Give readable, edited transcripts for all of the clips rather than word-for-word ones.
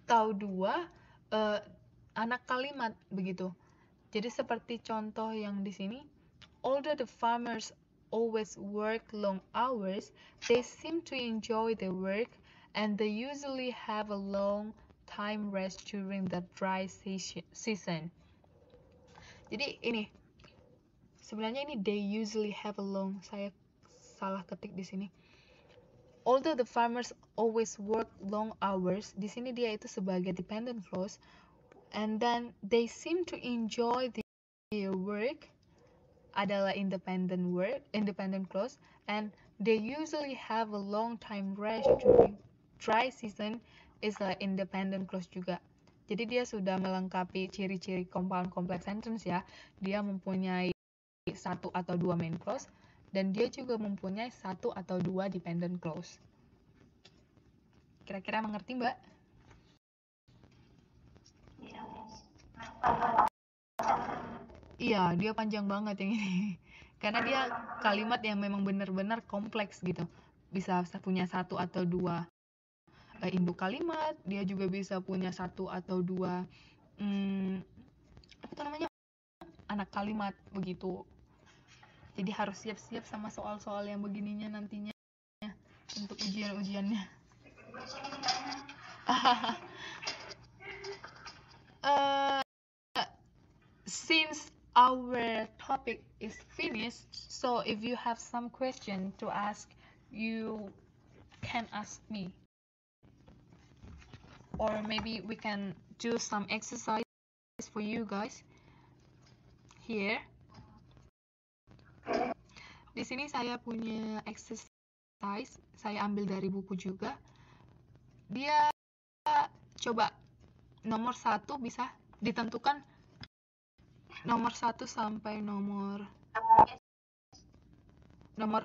atau dua anak kalimat begitu. Jadi seperti contoh yang di sini, although the farmers always work long hours, they seem to enjoy their work and they usually have a long time rest during the dry season. Jadi ini sebenarnya ini they usually have a long, saya salah ketik di sini. Although the farmers always work long hours, di sini dia itu sebagai dependent clause, and then they seem to enjoy their work adalah independent clause, and they usually have a long time rest during dry season is a independent clause juga. Jadi dia sudah melengkapi ciri-ciri compound complex sentence ya. Dia mempunyai satu atau dua main clause dan dia juga mempunyai satu atau dua dependent clause. Kira-kira mengerti, Mbak? Iya, dia panjang banget yang ini. Karena dia kalimat yang memang benar-benar kompleks gitu. Bisa punya satu atau dua induk kalimat, dia juga bisa punya satu atau dua apa itu namanya, anak kalimat begitu. Jadi harus siap-siap sama soal-soal yang begininya nantinya untuk ujian-ujiannya. Since our topic is finished, so if you have some question to ask, you can ask me. Or maybe we can do some exercise for you guys. Here. Di sini saya punya exercise, saya ambil dari buku juga. Dia coba nomor 1 bisa ditentukan nomor 1 sampai nomor 5.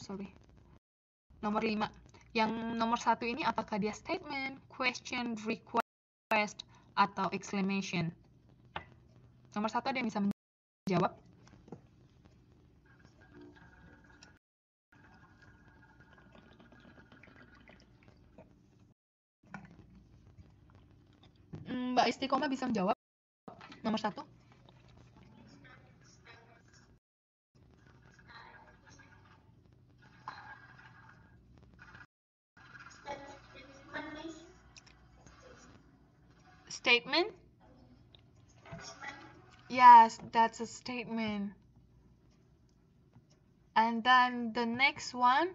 Yang nomor 1 ini apakah dia statement, question, request, atau exclamation? Nomor 1 ada yang bisa menjawab? Mbak Istiqomah bisa menjawab nomor 1? Statement? Yes, that's a statement. And then the next one,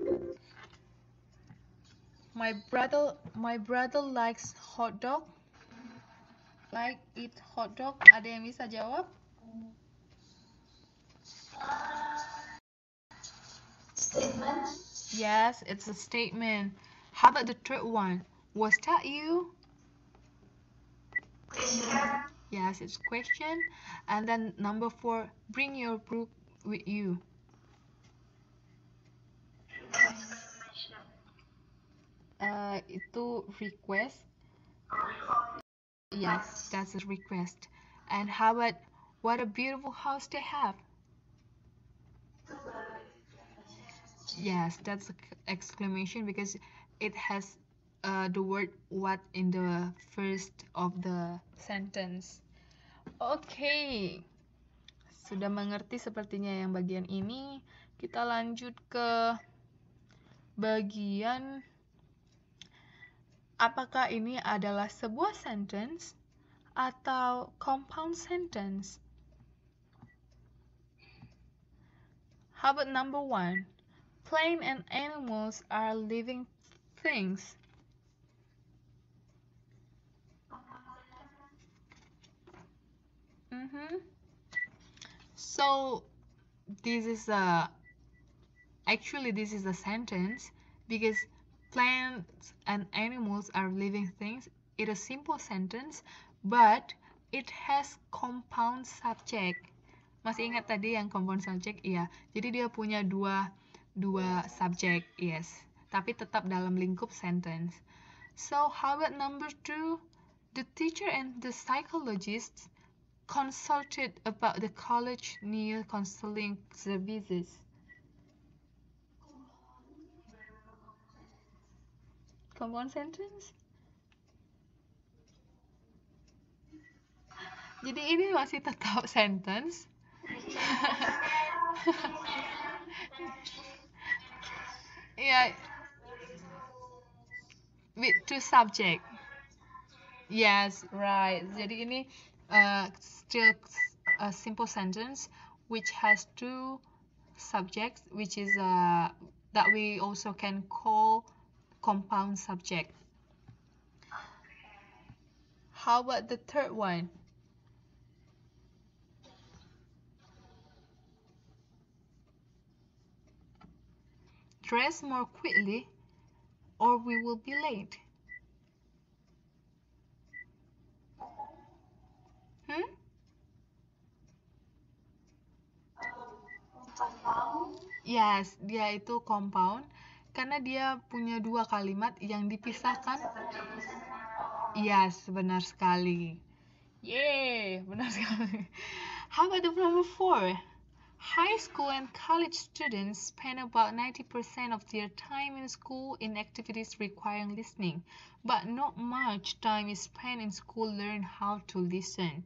my brother likes hot dog. Like eat hot dog. Ada yang bisa jawab? Statement? Yes, it's a statement. How about the third one? Was that you? Question. Yes, it's question. And then number 4, bring your book with you. Itu request. Yes, that's a request. And how about what a beautiful house they have? Yes, that's an exclamation because it has the word what in the first of the sentence. Oke, sudah mengerti sepertinya yang bagian ini. Kita lanjut ke bagian apakah ini adalah sebuah sentence atau compound sentence. How about number 1? Plants and animals are living things. So this is a sentence because plants and animals are living things. It is a simple sentence, but it has compound subject. Masih ingat tadi yang compound subject? Iya. Jadi dia punya dua subject, yes. Tapi tetap dalam lingkup sentence. So how about number 2? The teacher and the psychologist consulted about the college new counseling services. Compound sentence? Jadi ini masih tetap sentence. Ya, with two subject. Yes, right. Jadi ini still a simple sentence which has two subjects, which is that we also can call compound subject. How about the third one? Dress more quickly or we will be late. Hmm? Yes, dia itu compound karena dia punya dua kalimat yang dipisahkan. Yes, benar sekali. Yeay, benar sekali. How about the number 4? High school and college students spend about 90% of their time in school in activities requiring listening, but not much time is spent in school learn how to listen.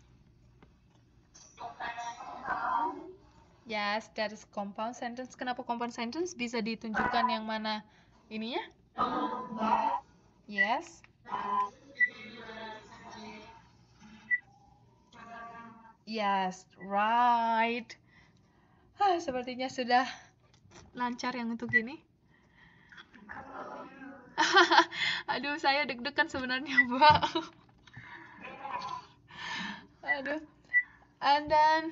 Yes, that is compound sentence. Kenapa compound sentence? Bisa ditunjukkan yang mana ininya? Yes. Yes, right. Sepertinya sudah lancar yang untuk ini. Aduh, saya deg-degan sebenarnya, Mbak. Aduh. And then,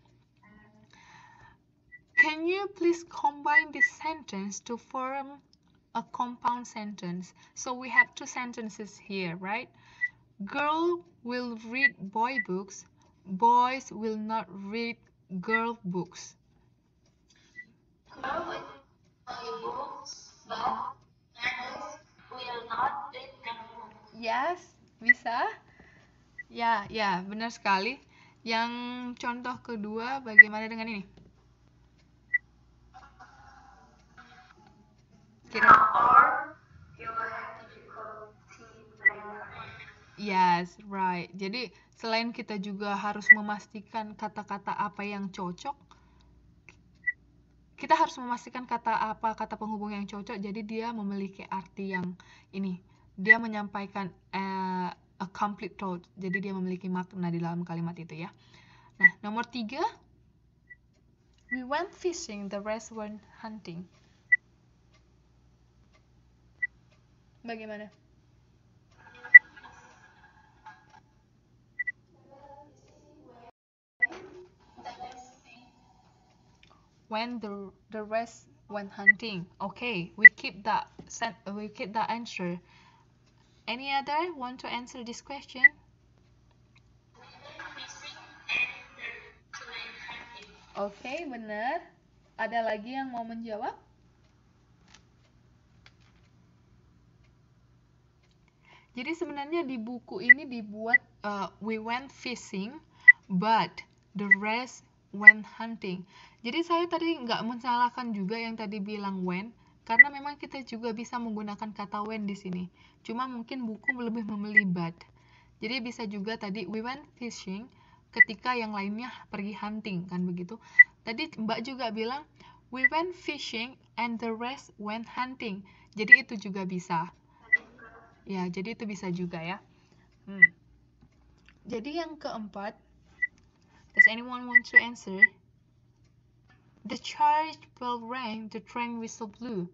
can you please combine this sentence to form a compound sentence? So we have two sentences here, right? Girl will read boy books. Boys will not read girl books. Girl will read books, but girls will not read them. Yes, bisa. Ya, ya, benar sekali. Yang contoh kedua, bagaimana dengan ini? Kira. Or you will have difficulty later. Yes, right. Jadi selain kita juga harus memastikan kata-kata apa yang cocok, kita harus memastikan kata penghubung yang cocok. Jadi dia memiliki arti yang ini. Dia menyampaikan a complete thought. Jadi dia memiliki makna di dalam kalimat itu ya. Nah, nomor 3. We went fishing, the rest went hunting. Bagaimana? When the rest went hunting. Okay, we keep that answer. Any other want to answer this question? Okay, benar. Ada lagi yang mau menjawab? Jadi sebenarnya di buku ini dibuat we went fishing, but the rest went hunting. Jadi saya tadi nggak mensalahkan juga yang tadi bilang when, karena memang kita juga bisa menggunakan kata when di sini. Cuma mungkin buku lebih memilih but. Jadi bisa juga tadi we went fishing ketika yang lainnya pergi hunting, kan begitu. Tadi Mbak juga bilang we went fishing and the rest went hunting. Jadi itu juga bisa. Ya, jadi itu bisa juga ya. Jadi yang keempat, does anyone want to answer? The church bell rang, the train whistle blew.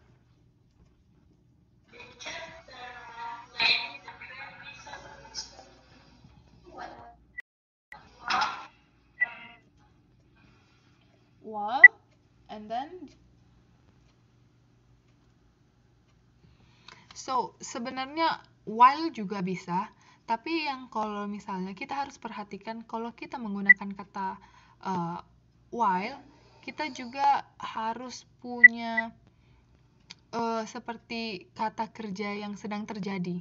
While, and then so sebenarnya while juga bisa, tapi yang kalau misalnya kita harus perhatikan kalau kita menggunakan kata while, kita juga harus punya seperti kata kerja yang sedang terjadi.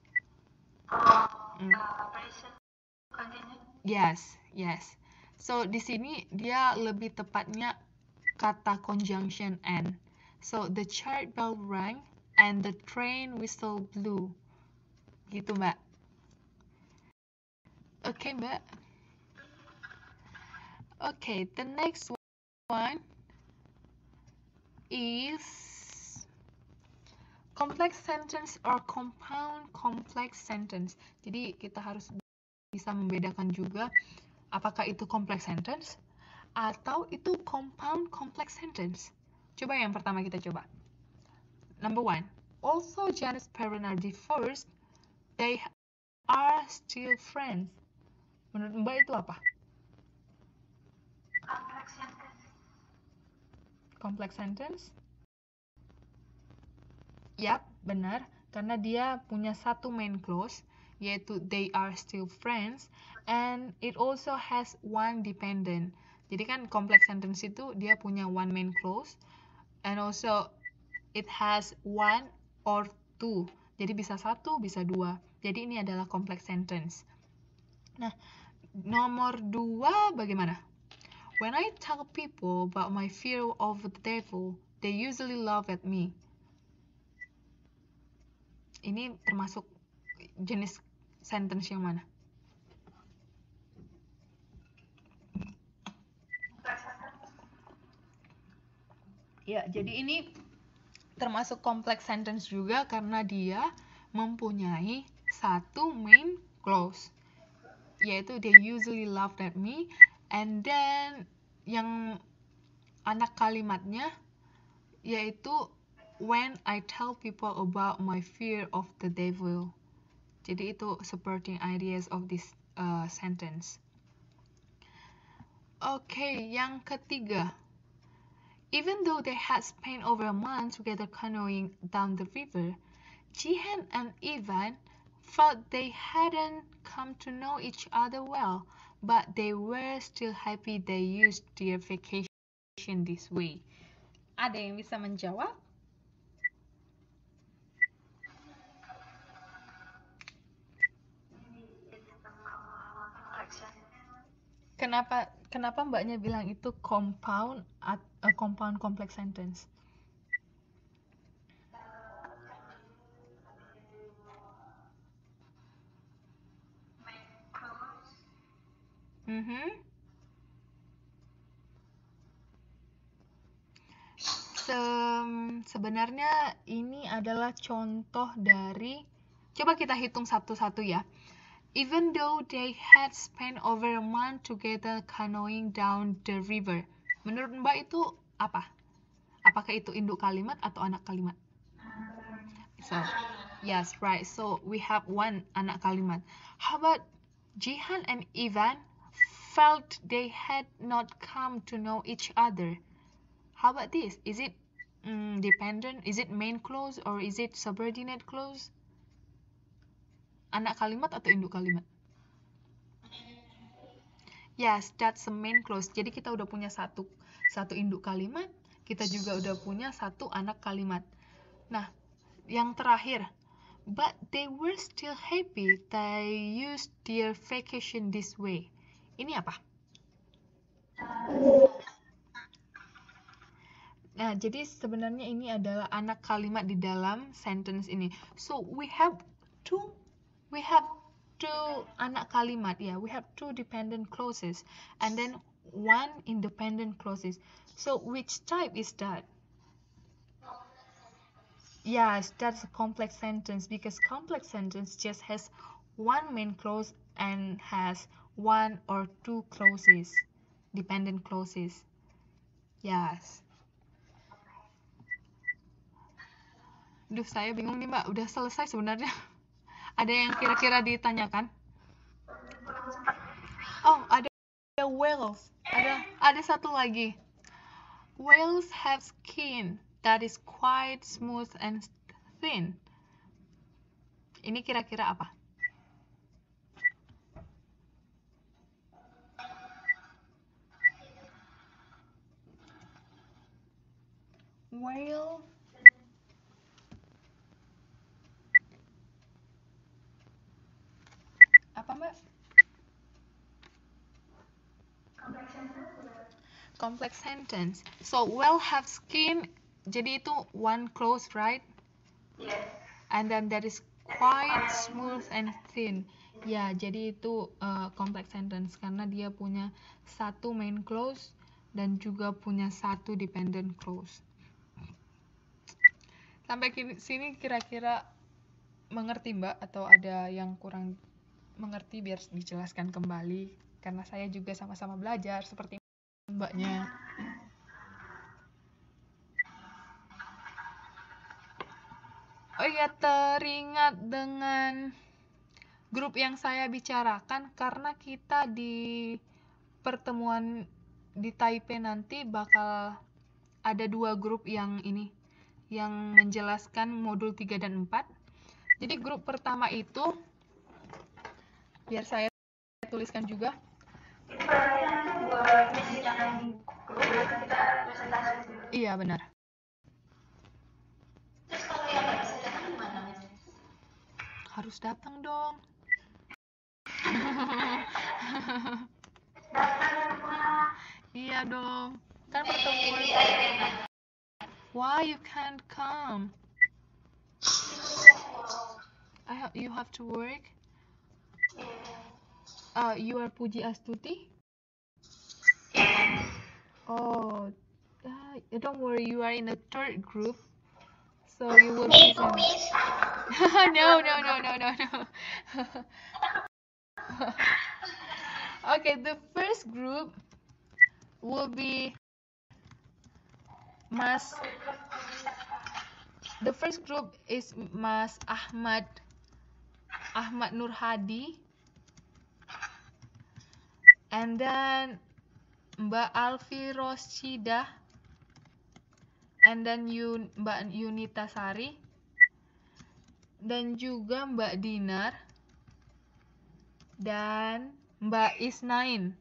Yes, yes. So di sini dia lebih tepatnya kata conjunction and. So the church bell rang and the train whistle blew. Gitu, Mbak. Okay, Mbak. Okay, the next one is complex sentence or compound complex sentence. Jadi kita harus bisa membedakan juga apakah itu complex sentence atau itu compound complex sentence. Coba yang pertama kita coba. Number 1. Although Jan's parents are divorced, they are still friends. Menurut Mbak itu apa? Complex sentence. Complex sentence? Yap, benar. Karena dia punya satu main clause, yaitu they are still friends, and it also has one dependent. Jadi kan complex sentence itu dia punya one main clause, and also it has one or two. Jadi bisa satu, bisa dua. Jadi ini adalah complex sentence. Nah, nomor 2 bagaimana? When I tell people about my fear of the devil, they usually laugh at me. Ini termasuk jenis sentence yang mana? Ya, jadi ini termasuk complex sentence juga karena dia mempunyai satu main clause, yaitu they usually laugh at me, and then yang anak kalimatnya yaitu when I tell people about my fear of the devil. Jadi itu supporting ideas of this sentence. Okay, yang ketiga. Even though they had spent over a month together canoeing down the river, Jihan and Ivan felt they hadn't come to know each other well, but they were still happy they used their vacation this way. Ada yang bisa menjawab? Kenapa mbaknya bilang itu compound complex sentence? Sebenarnya ini adalah contoh dari, coba kita hitung satu-satu ya. Even though they had spent over a month together canoeing down the river. Menurut Mbak itu apa? Apakah itu induk kalimat atau anak kalimat? So, yes, right. So, we have one anak kalimat. How about Jihan and Ivan felt they had not come to know each other? How about this? Is it dependent? Is it main clause or is it subordinate clause? Anak kalimat atau induk kalimat? Yes, that's a main clause. Jadi kita udah punya satu induk kalimat, kita juga udah punya satu anak kalimat. Nah, yang terakhir, but they were still happy they used their vacation this way. Ini apa? Nah, jadi sebenarnya ini adalah anak kalimat di dalam sentence ini. So, we have two anak kalimat. Yeah, we have two dependent clauses and then one independent clauses. So, which type is that? Yes, that's a complex sentence because complex sentence just has one main clause and has one or two clauses, dependent clauses. Yes. Duh, saya bingung nih Mbak, udah selesai sebenarnya. Ada yang kira-kira ditanyakan? Oh, ada whales. Ada satu lagi. Whales have skin that is quite smooth and thin. Ini kira-kira apa? Whale. Apa Mbak? Complex sentence. So, whale have skin, jadi itu one clause, right? Yes. And then there is quiet, smooth, and thin. Ya, jadi itu complex sentence karena dia punya satu main clause dan juga punya satu dependent clause. Sampai sini kira-kira mengerti Mbak atau ada yang kurang mengerti biar dijelaskan kembali karena saya juga sama-sama belajar seperti Mbaknya. Oh iya, teringat dengan grup yang saya bicarakan karena kita di pertemuan di Taipei nanti bakal ada 2 grup yang ini yang menjelaskan modul 3 dan 4. Jadi grup pertama itu biar saya tuliskan juga. Iya, benar. Terus kalau yang nggak bisa datang gimana? Harus datang dong. Iya dong. Kan pertemuan. Why you can't come? You have to work. You are Puji Astuti? Oh, don't worry. You are in the 3rd group, so you will be. No. Okay, the first group will be Mas. The first group is Mas Ahmad Nur Hadi, and then Mbak Alfi Rosida, and then Mbak Yunita Sari, dan juga Mbak Dinar, dan Mbak Isnain.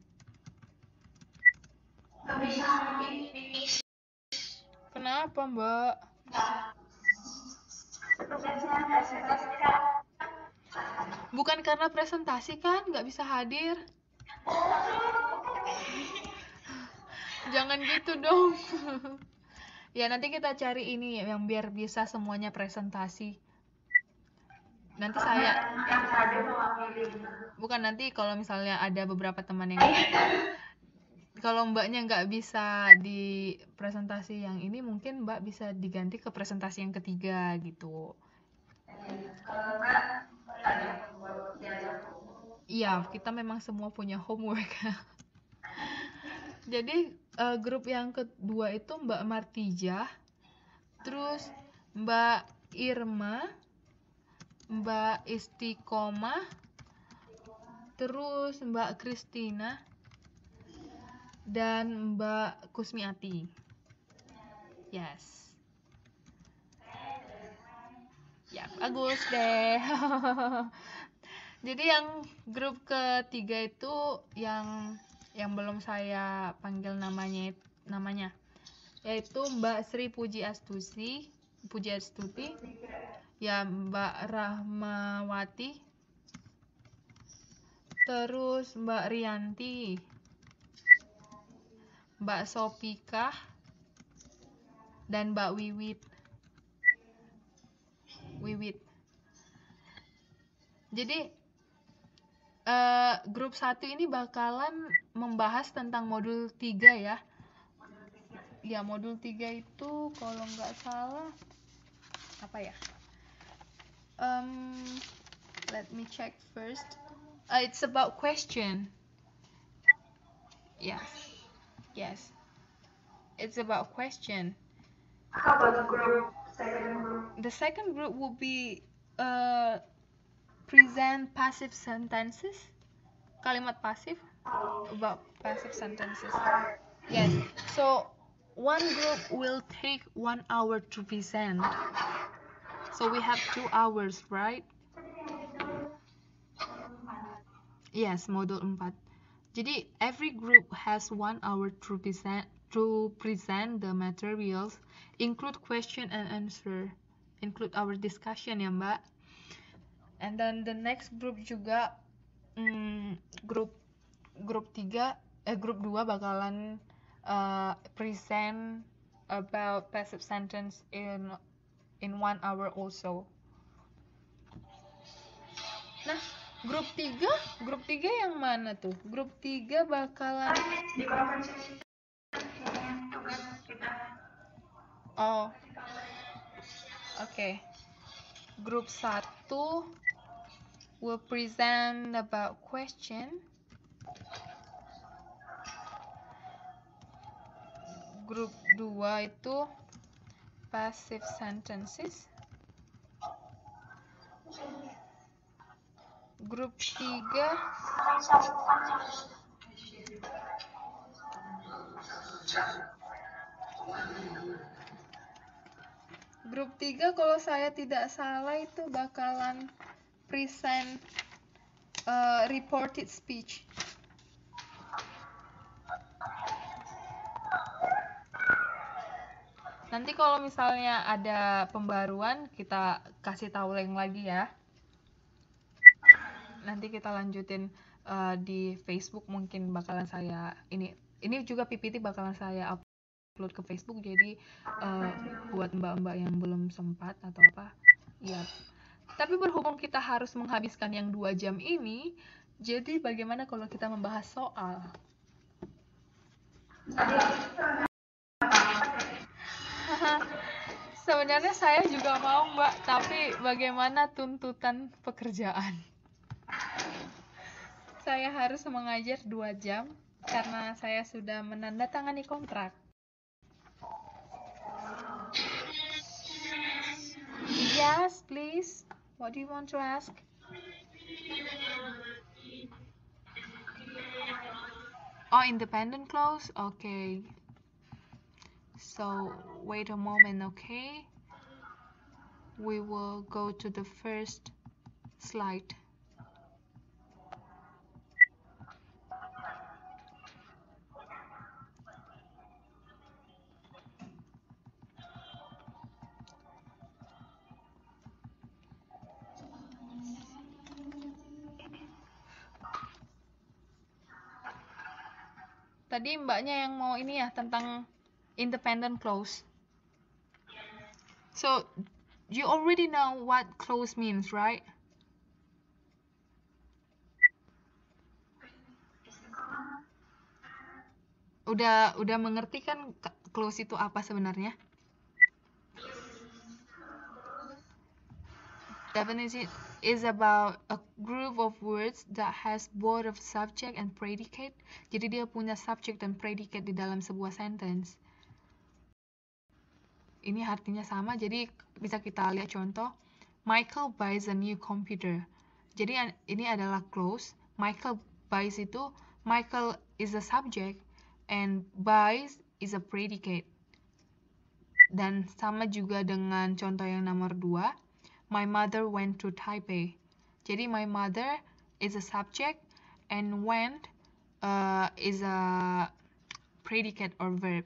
Kenapa Mbak? Bukan karena presentasi kan nggak bisa hadir. Jangan gitu dong. Ya nanti kita cari ini yang biar bisa semuanya presentasi. Nanti saya bukan nanti kalau misalnya ada beberapa teman yang kalau mbaknya nggak bisa di presentasi yang ini mungkin mbak bisa diganti ke presentasi yang ketiga gitu. Iya, kita memang semua punya homework. Jadi grup yang kedua itu Mbak Martijah, terus Mbak Irma, Mbak Istiqomah, terus Mbak Kristina, dan Mbak Kusmiati. Yes. Ya, bagus deh. Jadi yang grup ketiga itu yang belum saya panggil namanya yaitu Mbak Sri Puji Astuti, ya Mbak Rahmawati, terus Mbak Rianti, Mbak Sopika, dan Mbak Wiwit. Jadi grup 1 ini bakalan membahas tentang modul 3 ya. Ya, modul 3 itu kalau nggak salah apa ya? Let me check first. It's about question. Yes. It's about question. How about the second group? The second group will be present passive sentences. Kalimat pasif. About passive sentences. Yes. So one group will take 1 hour to present. So we have 2 hours, right? Yes, modul 4. Jadi every group has 1 hour to present the materials, include question and answer, include our discussion ya Mbak. And then the next group juga grup 2 bakalan present about passive sentence in 1 hour also. Grup 3 yang mana tuh? Grup 3 bakalan Di konferensi tugas kita. oh. Oke. Grup 1 will present about question. Grup 2 itu passive sentences. Grup 3 kalau saya tidak salah itu bakalan present reported speech. Nanti kalau misalnya ada pembaruan kita kasih tahu lagi ya. Nanti kita lanjutin di Facebook, mungkin bakalan saya ini juga PPT bakalan saya upload ke Facebook, jadi buat mbak-mbak yang belum sempat atau apa ya. Tapi berhubung kita harus menghabiskan yang 2 jam ini, jadi bagaimana kalau kita membahas soal? Sebenarnya saya juga mau mbak, tapi bagaimana tuntutan pekerjaan? Saya harus mengajar 2 jam karena saya sudah menandatangani kontrak. Yes, please. What do you want to ask? Oh, independent clause? Okay. So, wait a moment, okay? We will go to the first slide. Tadi mbaknya yang mau ini ya, tentang independent clause. So, you already know what clause means, right? Udah mengerti kan clause itu apa sebenarnya? Definition is about a group of words that has both of subject and predicate. Jadi dia punya subject dan predicate di dalam sebuah sentence. Ini artinya sama, jadi bisa kita lihat contoh. Michael buys a new computer. Jadi ini adalah clause. Michael buys itu, Michael is a subject and buys is a predicate. Dan sama juga dengan contoh yang nomor 2. My mother went to Taipei. Jadi my mother is a subject and went is a predicate or verb.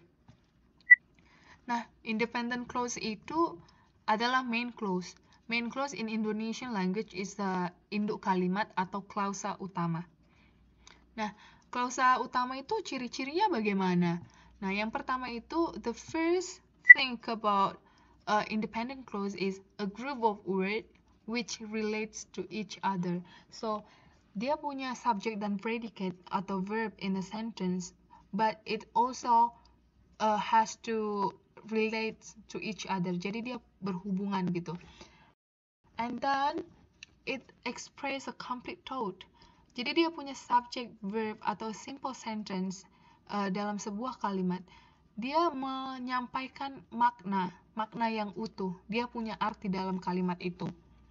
Nah, independent clause itu adalah main clause. Main clause in Indonesian language is the induk kalimat atau klausa utama. Nah, klausa utama itu ciri-cirinya bagaimana? Nah, yang pertama itu the first thing about independent clause is a group of words which relates to each other. So, dia punya subject dan predicate atau verb in a sentence, but it also has to relate to each other. Jadi dia berhubungan gitu. And then it express a complete thought. Jadi dia punya subject, verb atau simple sentence dalam sebuah kalimat. Dia menyampaikan makna yang utuh. Dia punya arti dalam kalimat itu.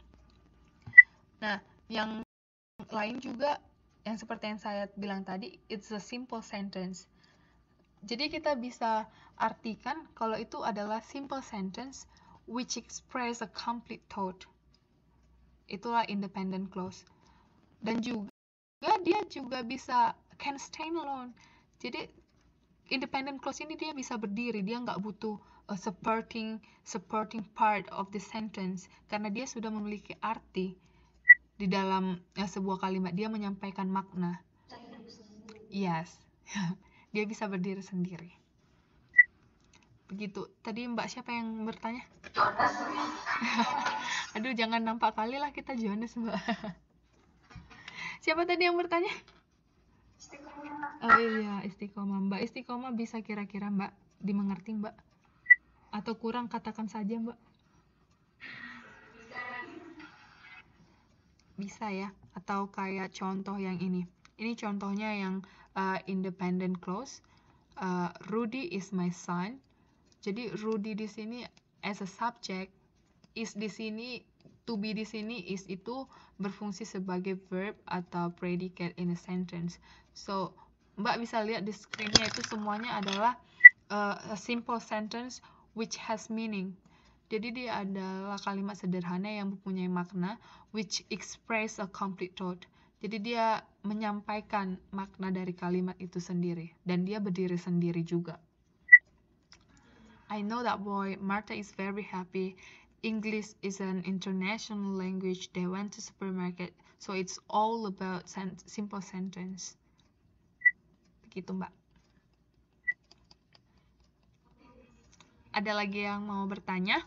Nah, yang lain juga yang seperti yang saya bilang tadi, it's a simple sentence. Jadi kita bisa artikan kalau itu adalah simple sentence which express a complete thought. Itulah independent clause. Dan juga dia juga bisa can stand alone. Jadi independent clause ini dia bisa berdiri, dia nggak butuh a supporting part of the sentence karena dia sudah memiliki arti di dalam sebuah kalimat. Dia menyampaikan makna. Yes. Dia bisa berdiri sendiri. Begitu. Tadi Mbak siapa yang bertanya? Aduh, jangan nampak kali lah kita Jonas, Mbak. Siapa tadi yang bertanya? Istiqomah. Oh iya, istiqomah. Mbak istiqomah bisa kira-kira Mbak dimengerti Mbak? Atau kurang katakan saja Mbak? Bisa ya, atau kayak contoh yang ini. Ini contohnya yang independent clause. Rudy is my son. Jadi Rudy di sini as a subject, is di sini, to be di sini is itu berfungsi sebagai verb atau predicate in a sentence. So Mbak bisa lihat di screen-nya itu semuanya adalah a simple sentence which has meaning. Jadi dia adalah kalimat sederhana yang mempunyai makna which express a complete thought. Jadi dia menyampaikan makna dari kalimat itu sendiri dan dia berdiri sendiri juga. I know that boy. Martha is very happy. English is an international language. They went to supermarket. So it's all about simple sentence. Begitu Mbak. Ada lagi yang mau bertanya?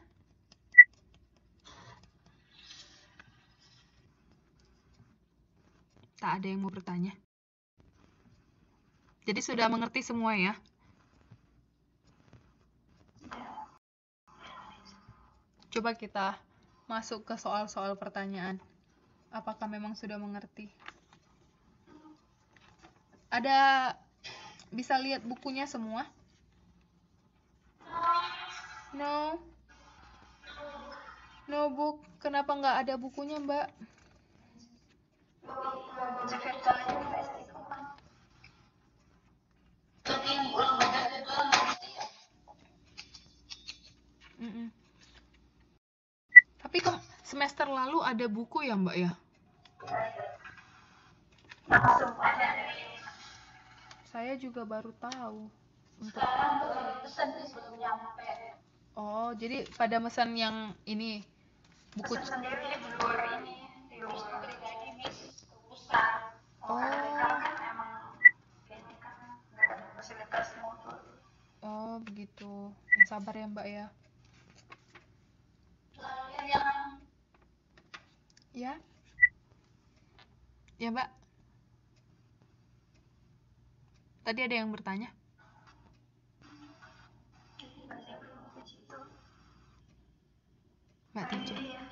Tak ada yang mau bertanya. Jadi sudah mengerti semua ya? Coba kita masuk ke soal-soal pertanyaan. Apakah memang sudah mengerti? Ada, bisa lihat bukunya semua? No. No book. Kenapa nggak ada bukunya Mbak? Baca virtualnya Mbak Istiqomah. Tapi yang ulang baca virtual nggak mesti ya. Tapi semester lalu ada buku ya Mbak ya? Langsung ada. Saya juga baru tahu. Sekarang baru pesan sebelum nyampe. Oh, jadi pada mesan yang ini buku Pesan sendiri di luar ini, di luar pribadi Miss pusat. Oh. Sekarang kan emang ini kan nggak ada fasilitas modul. Oh, begitu. Yang sabar ya Mbak ya. Yang Ya. Ya Mbak. Tadi ada yang bertanya? Mbak Tijo.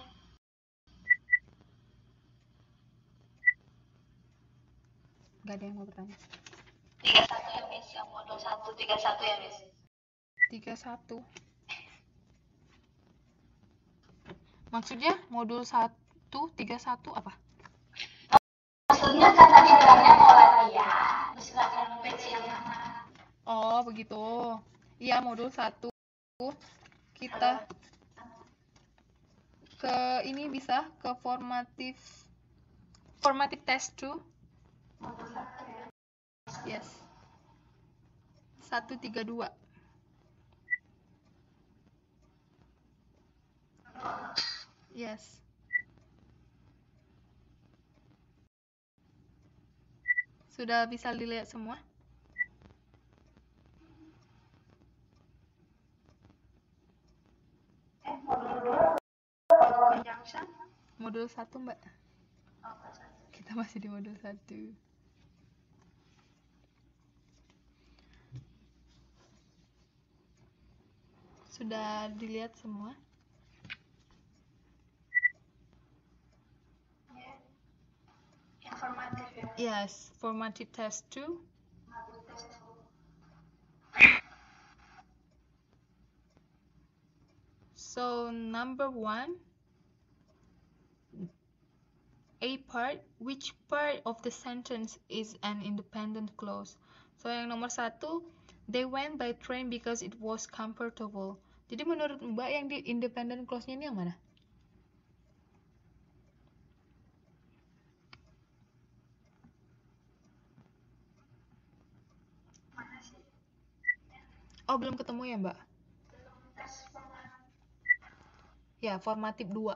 Gak ada yang mau bertanya. 31 ya Miss, yang modul 1, 31 ya Miss. 31. Maksudnya modul 1, 31 apa? Maksudnya kan tadi bilangnya mau latihan, terus latihan batch yang mana? Oh, begitu. Iya, modul 1 kita ke ini bisa ke formative test 2. Modul 1 ya. Yes. 132. Yes. Sudah bisa dilihat semua? Modul 2 conjunction. Modul 1 Mbak. Kita masih di modul 1. Sudah dilihat semua? Informatif ya. Yes, formative test 2. So number 1, A part, which part of the sentence is an independent clause? So yang nomor 1, they went by train because it was comfortable. Jadi menurut Mbak yang di independent clause-nya ini yang mana? Mana sih? Oh, belum ketemu ya Mbak? Belum tes format. Ya, formatif 2.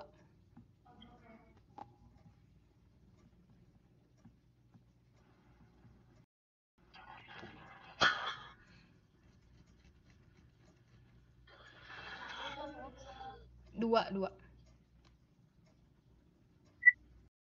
Dua.